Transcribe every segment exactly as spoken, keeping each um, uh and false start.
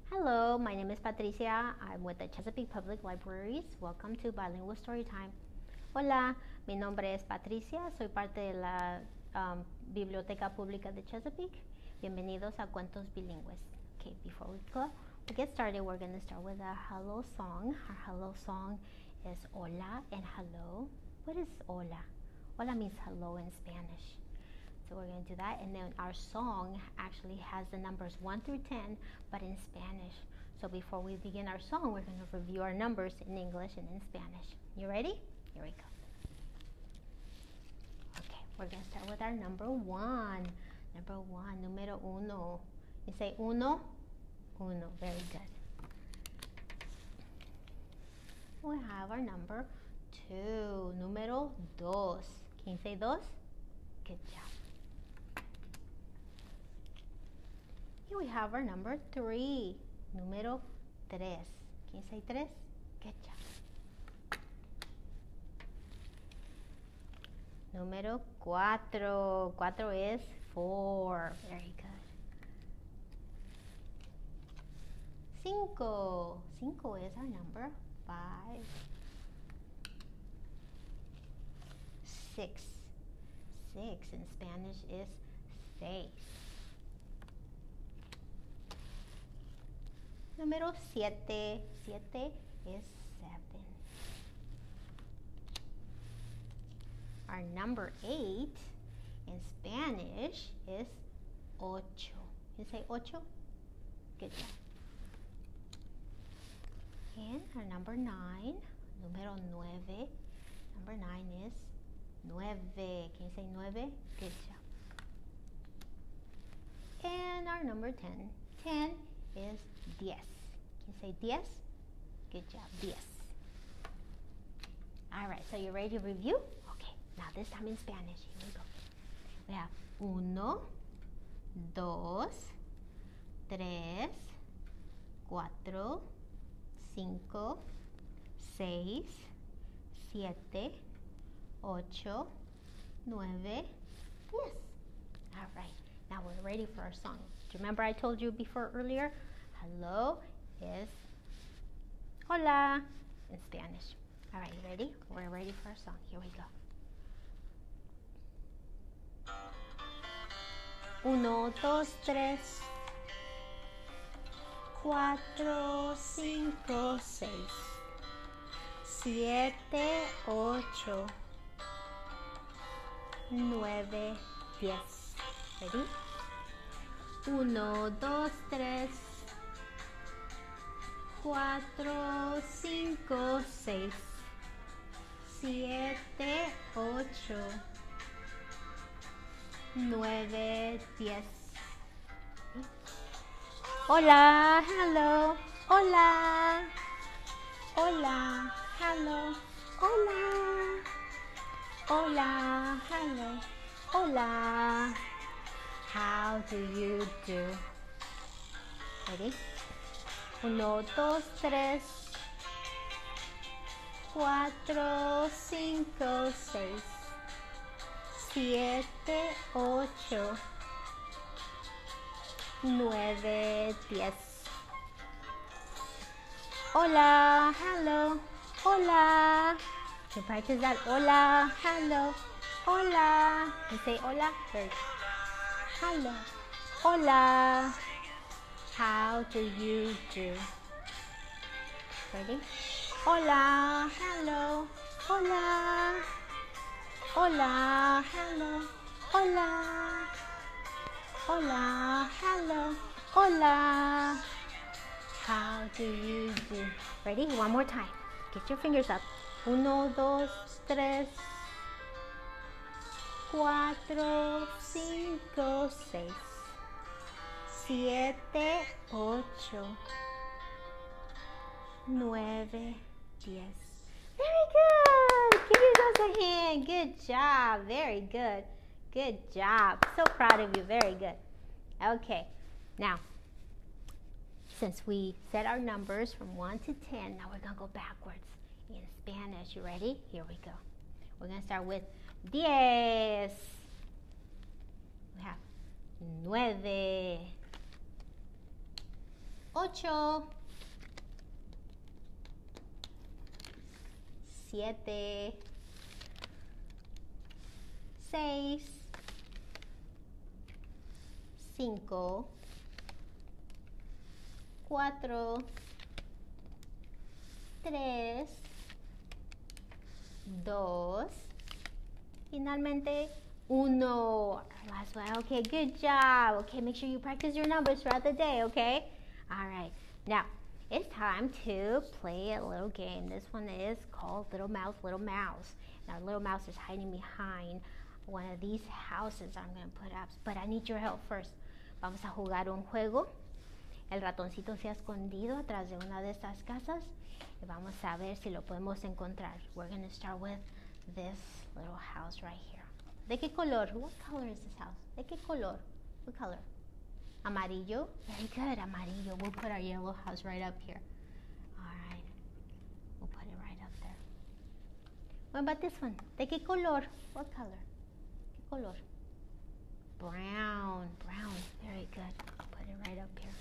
Hello, my name is Patricia. I'm with the Chesapeake Public Libraries. Welcome to Bilingual Storytime. Hola, mi nombre es Patricia. Soy parte de la um, Biblioteca Pública de Chesapeake. Bienvenidos a Cuentos Bilingües. Okay, before we go, we get started, we're going to start with a hello song. Our hello song is hola and hello. What is hola? Hola means hello in Spanish. So we're going to do that, and then our song actually has the numbers one through ten, but in Spanish. So before we begin our song, we're going to review our numbers in English and in Spanish. You ready? Here we go. Okay, we're going to start with our number one. Number one, número uno. You say uno? Uno, very good. We have our number two, número dos. Can you say dos? Good job. Here we have our number three, número tres. Can you say tres? Good job. Número cuatro. Cuatro is four. Very good. Cinco. Cinco is our number five. Six. Six in Spanish is seis. Número siete. Siete is seven. Our number eight in Spanish is ocho. You say ocho? Good job. And our number nine, número nueve. Number nine is nueve. Can you say nueve? Good job. And our number ten. Ten is diez. Can you say diez? Good job, diez. All right, so you ready to review? Okay, now this time in Spanish. Here we go. We have uno, dos, tres, cuatro, cinco, seis, siete, ocho, nueve, diez. All right, now we're ready for our song. Do you remember I told you before earlier? Hello is hola in Spanish. All right, you ready? We're ready for our song. Here we go. Uno, dos, tres, cuatro, cinco, seis, siete, ocho, nueve, diez. Ready? Uno, dos, tres, cuatro, cinco, seis, siete, ocho, nueve, diez. Hola, hello, hola, hola, hello, hola, hola, hello, hola. How do you do? Ready? Uno, dos, tres, cuatro, cinco, seis, siete, ocho, nueve, diez. Hola, hello, hola. You practice that. Hola, hello, hola. You say hola first. Hello, hola. How do you do? Ready? Hola, hello, hola, hola, hello, hola, hola, hello, hola. How do you do? Ready? One more time. Get your fingers up. Uno, dos, tres, cuatro, cinco, seis, siete, ocho, nueve, diez. Very good. Give yourselves a hand. Good job. Very good. Good job. So proud of you. Very good. Okay. Now, since we said our numbers from one to ten, now we're going to go backwards in Spanish. You ready? Here we go. We're going to start with diez. We have nueve, ocho, siete, seis, cinco, cuatro, tres, dos, finalmente uno. Last one. Okay, good job. Okay, make sure you practice your numbers throughout the day, okay? All right. Now, it's time to play a little game. This one is called Little Mouse, Little Mouse. Now, Little Mouse is hiding behind one of these houses I'm going to put up, but I need your help first. Vamos a jugar un juego. El ratoncito se ha escondido atrás de una de estas casas y vamos a ver si lo podemos encontrar. We're going to start with this little house right here. ¿De qué color? What color is this house? ¿De qué color? What color? Amarillo? Very good, amarillo. We'll put our yellow house right up here. All right. We'll put it right up there. What about this one? ¿De qué color? What color? ¿Qué color? Brown. Brown. Very good. Put it right up here.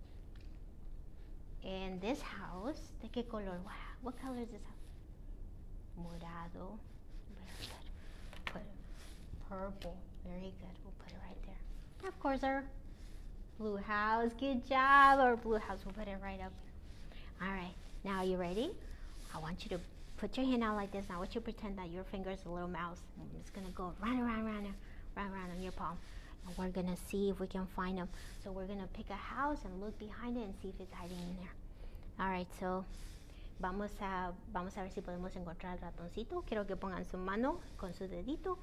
And this house, ¿de qué color? Wow. What color is this house? Morado. Very good. Put it. Purple. Very good. We'll put it right there. And of course, our blue house. Good job. Our blue house. We'll put it right up here. All right. Now, are you ready? I want you to put your hand out like this. I want you to pretend that your finger is a little mouse. I'm just going to go round, around, around, round, around on your palm. And we're going to see if we can find them. So we're going to pick a house and look behind it and see if it's hiding in there. All right. So, vamos a, vamos a ver si podemos encontrar al ratoncito. Quiero que pongan su mano con su dedito.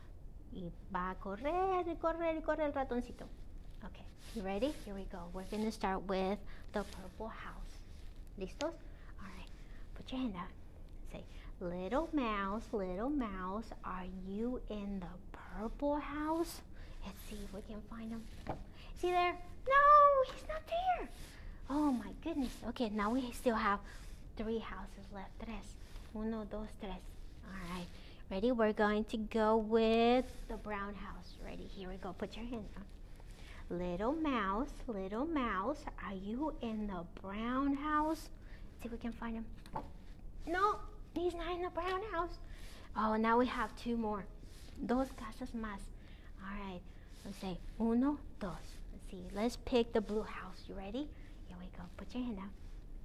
Y va a correr y correr y correr el ratoncito. Okay, you ready? Here we go. We're going to start with the purple house. ¿Listos? All right, put your hand out. Say, little mouse, little mouse, are you in the purple house? Let's see if we can find him. Is he there? No, he's not there. Oh my goodness. Okay, now we still have three houses left. Tres. Uno, dos, tres. All right. Ready? We're going to go with the brown house. Ready? Here we go. Put your hand on. Little mouse, little mouse, are you in the brown house? See if we can find him. No, he's not in the brown house. Oh, now we have two more. Dos casas más. All right. Let's say uno, dos. Let's see. Let's pick the blue house. You ready? Here we go. Put your hand out.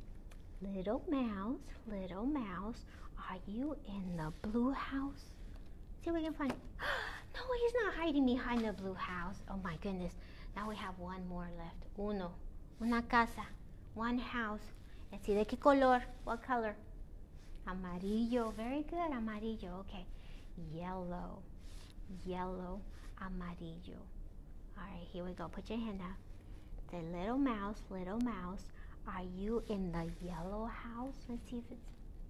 Little mouse, little mouse, are you in the blue house? See if we can find him. No, he's not hiding behind the blue house. Oh my goodness. Now we have one more left. Uno. Una casa. One house. Let's see. ¿De qué color? What color? Amarillo. Very good. Amarillo. Okay. Yellow. Yellow. Amarillo. All right. Here we go. Put your hand out. Say, little mouse, little mouse, are you in the yellow house? Let's see if it's...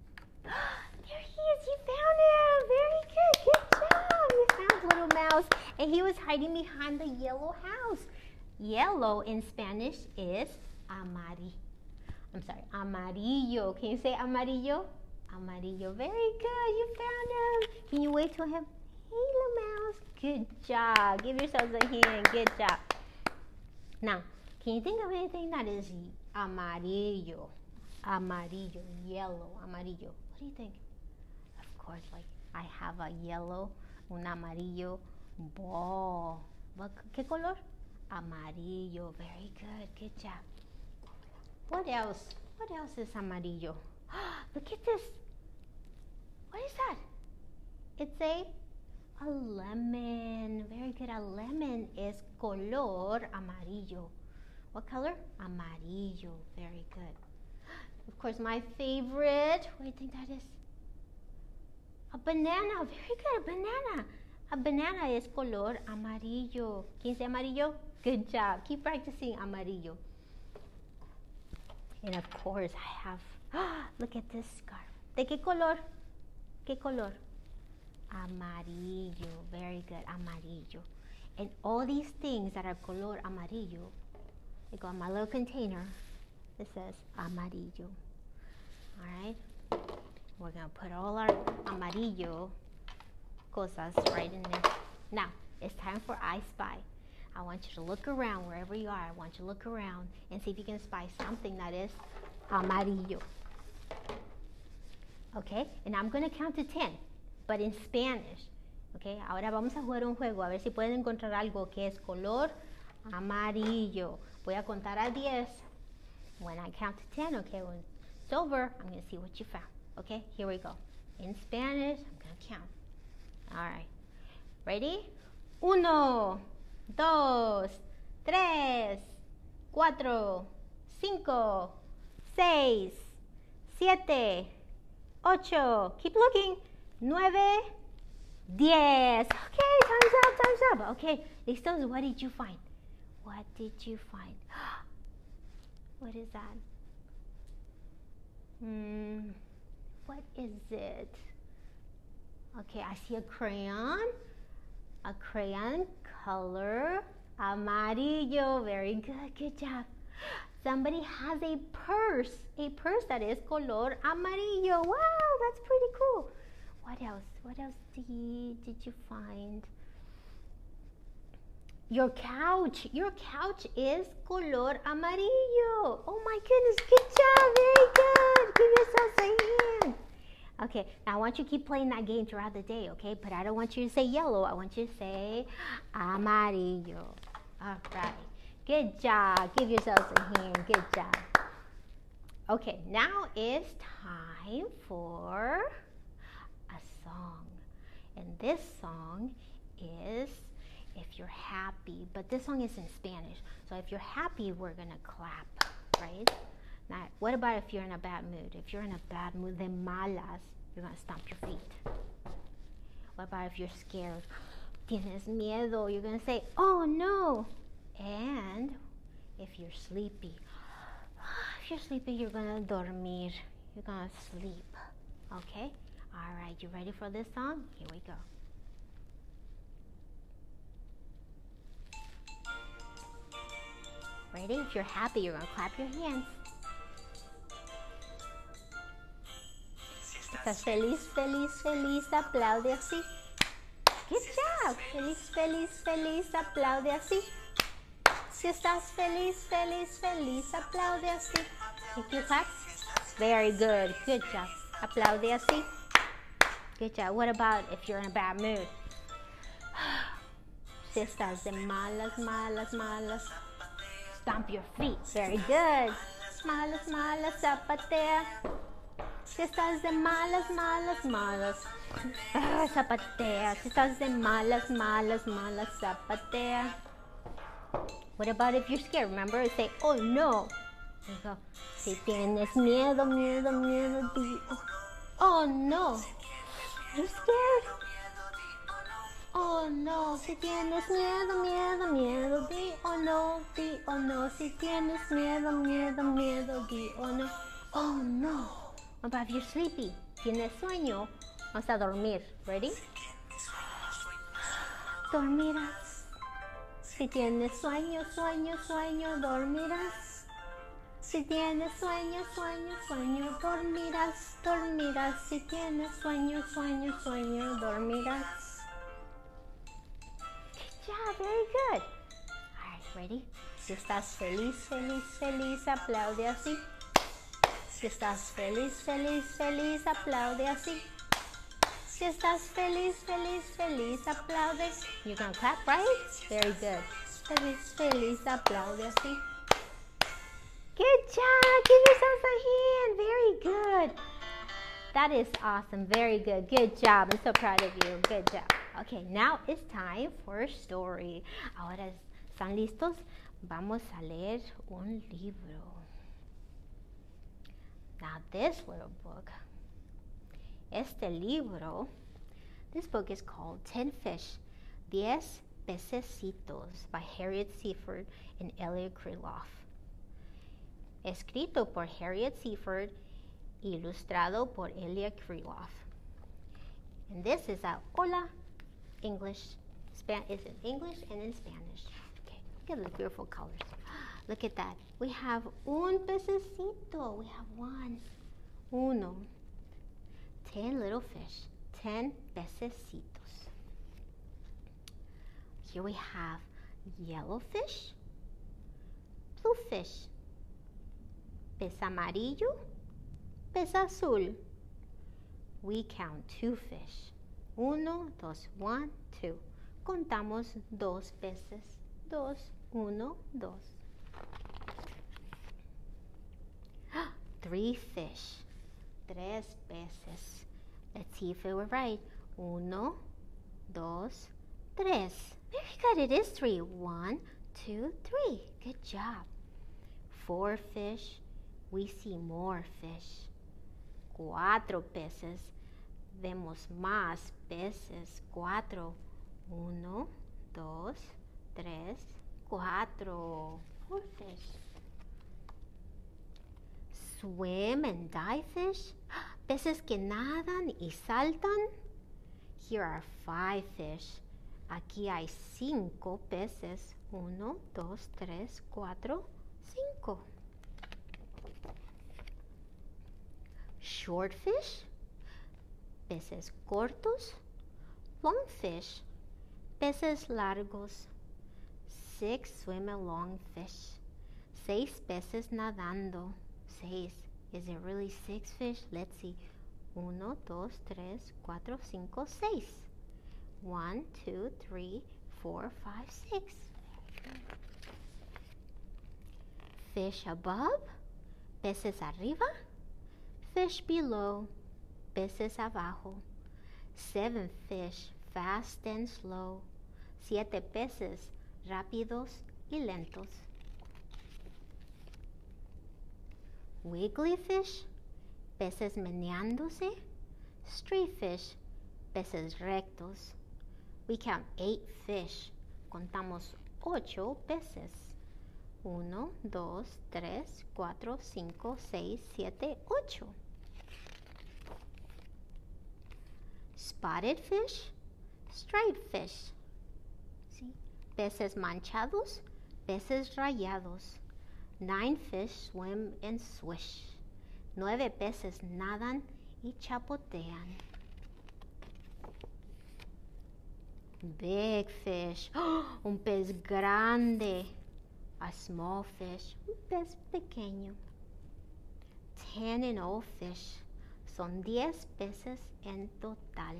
There he is. You found him. Very good. Good job. You found little mouse. And he was hiding behind the yellow house. Yellow in Spanish is amari. I'm sorry, amarillo. Can you say amarillo? Amarillo. Very good. You found him. Can you wave to him? Hey, little mouse. Good job. Give yourselves a hand. Good job. Now, can you think of anything that is amarillo? Amarillo. Yellow. Amarillo. What do you think? Of course, like I have a yellow, un amarillo ball. What, ¿qué color? Amarillo. Very good. Good job. What else? What else is amarillo? Look at this. What is that? It's a, a lemon. Very good. A lemon is color amarillo. What color? Amarillo. Very good. Of course, my favorite. What do you think that is? A banana. Very good. A banana. A banana is color amarillo. Can you say amarillo? Good job. Keep practicing amarillo. And of course, I have, look at this scarf. ¿De qué color? ¿Qué color? Amarillo. Very good. Amarillo. And all these things that are color amarillo, they go in my little container. It says amarillo. All right. We're going to put all our amarillo cosas right in there. Now, it's time for I Spy. I want you to look around wherever you are. I want you to look around and see if you can spy something that is amarillo. Okay, and I'm going to count to ten, but in Spanish. Okay, ahora vamos a jugar un juego, a ver si pueden encontrar algo que es color amarillo. Voy a contar a diez. When I count to ten, okay, when it's over, I'm going to see what you found. Okay, here we go. In Spanish, I'm going to count. All right, ready? Uno, dos, tres, cuatro, cinco, seis, siete, ocho, keep looking, nueve, diez. Okay, time's up, time's up. Okay, listos, what did you find? What did you find? What is that? Hmm, what is it? Okay, I see a crayon. A crayon color amarillo. Very good, good job. Somebody has a purse. A purse that is color amarillo. Wow, that's pretty cool. What else? What else did, did you find? Your couch. Your couch is color amarillo. Oh my goodness, good job. Very good. Give yourselves a hand. Okay, now I want you to keep playing that game throughout the day, okay? But I don't want you to say yellow. I want you to say amarillo. All right. Good job. Give yourselves a hand. Good job. Okay, now it's time for a song. And this song is if you're happy, but this song is in Spanish. So if you're happy, we're going to clap, right? Now, what about if you're in a bad mood? If you're in a bad mood, de malas, you're going to stomp your feet. What about if you're scared? Tienes miedo. You're going to say, oh no. And if you're sleepy, if you're sleepy, you're going to dormir. You're going to sleep. Okay? All right, you ready for this song? Here we go. Ready? If you're happy, you're going to clap your hands. Estás feliz, feliz, feliz, aplaude así. Good job. Feliz, feliz, feliz, aplaude así. Si estás feliz, feliz, feliz, aplaude así. Take your clap. Very good. Good job. Aplaude así. Good job. What about if you're in a bad mood? Si estás de malas, malas, malas. Stomp your feet. Very good. Malas, malas, zapatea. Si estás de malas, malas, malas. Ah, zapatea. Si estás de malas, malas, malas, zapatea. What about if you're scared? Remember, say, oh no. There you go. Si tienes miedo, miedo, miedo, di, oh, oh no. You're scared. Oh no. Si tienes miedo, miedo, miedo, di, oh no, di, oh no. Si tienes miedo, miedo, miedo, di, oh no, oh no. What about if you're sleepy? Tienes sueño. Vamos a dormir. Ready? Dormirás. Si tienes sueño, sueño, sueño, dormirás. Si tienes sueño, sueño, sueño, dormirás, dormirás. Si tienes sueño, sueño, sueño, dormirás. Good job, very good. All right, ready? Si estás feliz, feliz, feliz, aplaude así. Si estás feliz, feliz, feliz, aplaude así. Si estás feliz, feliz, feliz, aplaude. You're gonna clap, right? Very good. Feliz, feliz, aplaude así. Good job. Give yourselves a hand. Very good. That is awesome. Very good. Good job. I'm so proud of you. Good job. Okay, now it's time for a story. Ahora, ¿están listos? Vamos a leer un libro. Now this little book, este libro, this book is called Ten Fish, Diez Pececitos by Harriet Seaford and Elia Krylov. Escrito por Harriet Seaford, ilustrado por Elia Krylov. And this is a hola English, Span is in English and in Spanish. Okay, look at the beautiful colors. Look at that. We have un pececito. We have one. Uno. Ten little fish. Ten pececitos. Here we have yellow fish, blue fish, pez amarillo, pez azul. We count two fish. Uno, dos, one, two. Contamos dos peces. Dos, uno, dos. Three fish. Tres peces. Let's see if we were right. Uno, dos, tres. Very good, it is three. One, two, three. Good job. Four fish. We see more fish. Cuatro peces. Vemos más peces. Cuatro. Uno, dos, tres, cuatro. Four fish. Swim and dive fish. Peces que nadan y saltan. Here are five fish. Aquí hay cinco peces. Uno, dos, tres, cuatro, cinco. Short fish. Peces cortos. Long fish. Peces largos. Six swim along fish. Seis peces nadando. Seis. Is it really six fish? Let's see. Uno, dos, tres, cuatro, cinco, seis. One, two, three, four, five, six. Fish above. Peces arriba. Fish below. Peces abajo. Seven fish, fast and slow. Siete peces, rápidos y lentos. Wiggly fish, peces meneándose. Straight fish, peces rectos. We count eight fish. Contamos ocho peces. Uno, dos, tres, cuatro, cinco, seis, siete, ocho. Spotted fish, striped fish. ¿Sí? Peces manchados, peces rayados. Nine fish swim and swish. Nueve peces nadan y chapotean. Big fish, ¡oh! Un pez grande. A small fish, un pez pequeño. Ten in all fish. Son diez peces en total.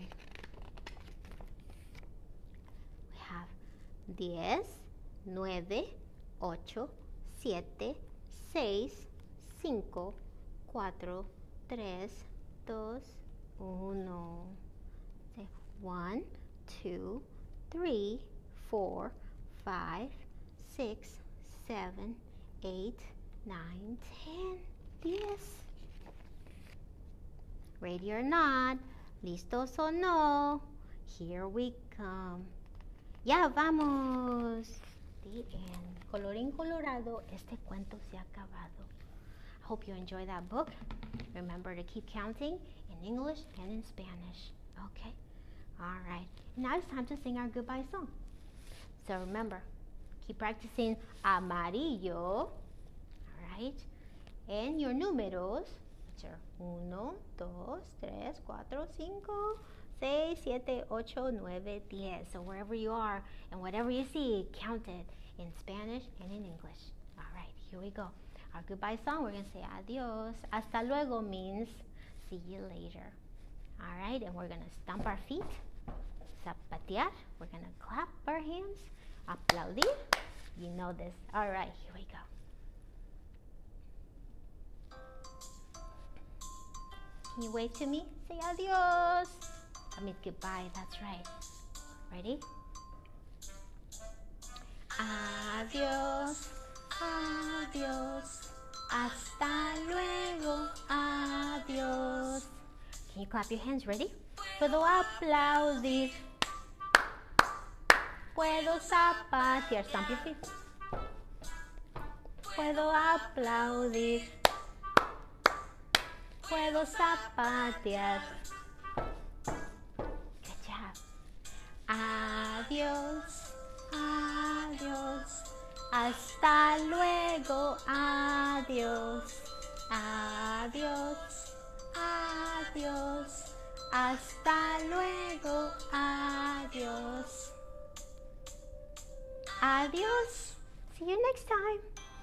We have diez, nueve, ocho, siete, seis, cinco, cuatro, tres, dos, uno. One, two, three, four, five, six, seven, eight, nine, ten, diez. Ready or not? ¿Listos o no? Here we come. Ya vamos. The end. Colorín colorado, este cuento se ha acabado. I hope you enjoy that book. Remember to keep counting in English and in Spanish. Okay? All right. Now it's time to sing our goodbye song. So remember, keep practicing amarillo. All right? And your números. Uno, dos, tres, cuatro, cinco, seis, siete, ocho, nueve, diez. So wherever you are and whatever you see, count it in Spanish and in English. All right, here we go. Our goodbye song, we're going to say adios. Hasta luego means see you later. All right, and we're going to stomp our feet, zapatear. We're going to clap our hands, aplaudir. You know this. All right, here we go. Can you wave to me? Say adios. That means goodbye. That's right. Ready? Adios, adios, hasta luego, adios. Can you clap your hands? Ready? Puedo aplaudir. Puedo zapatear. Stomp your feet. Puedo aplaudir. Puedo zapatear. Good job. Adiós, adiós. Hasta luego, adiós. Adiós, adiós. Hasta luego, adiós. Adiós. See you next time.